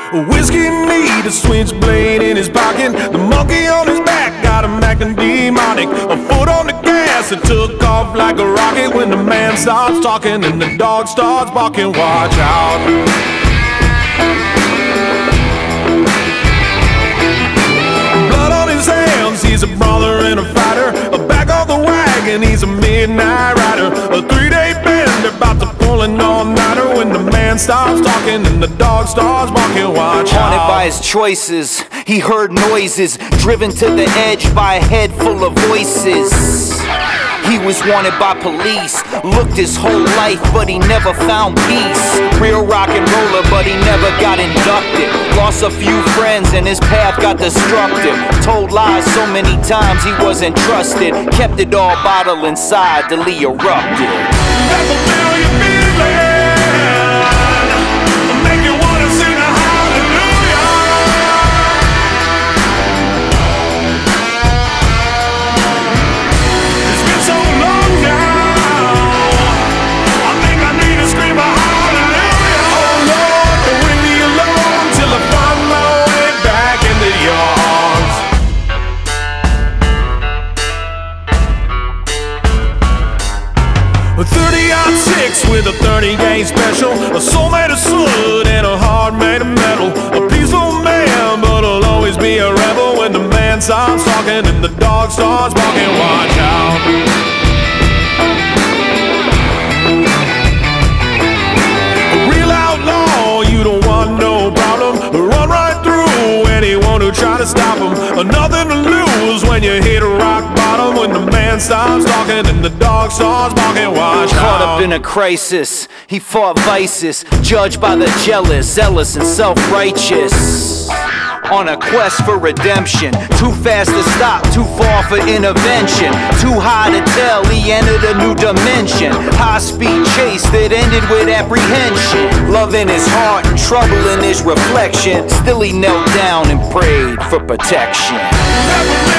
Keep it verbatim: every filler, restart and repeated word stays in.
Whiskey neat, a switchblade in his pocket. The monkey on his back got him acting demonic. A foot on the gas, it took off like a rocket. When the man starts talking and the dog starts barking, watch out. Blood on his hands, he's a brawler and a fighter. Back on the wagon, he's a midnight rider. A three-day bender, about to pull an all-nighter. When the man stops talking and the dog starts barking, watch out. Haunted by his choices, he heard noises, driven to the edge by a head full of voices. He was wanted by police, looked his whole life, but he never found peace. Real rock and roller, but he never got inducted. Lost a few friends and his path got destructive. Told lies so many times he wasn't trusted. Kept it all bottled inside till he erupted. That familiar feeling, make you wanna sing a hallelujah. It's been so long now, I think I need to scream a hallelujah. Oh Lord, don't leave me alone till I find my way back into your arms. A thirty-aught six with a thirty gauge special, a soul made of soot and a heart made of metal. A peaceful man, but he'll always be a rebel. When the man stops talking and the dog starts barking, watch out. A real outlaw, you don't want no problem. Run right through anyone who try to stop him. Nothing to lose when you hit rock bottom. When the man stops talking and the dog starts barking, watch out. Caught up in a crisis, he fought vices, judged by the jealous, zealous and self-righteous. On a quest for redemption, too fast to stop, too far for intervention. Too high to tell, he entered a new dimension. High-speed chase that ended with apprehension. Love in his heart and trouble in his reflection. Still he knelt down and prayed for protection.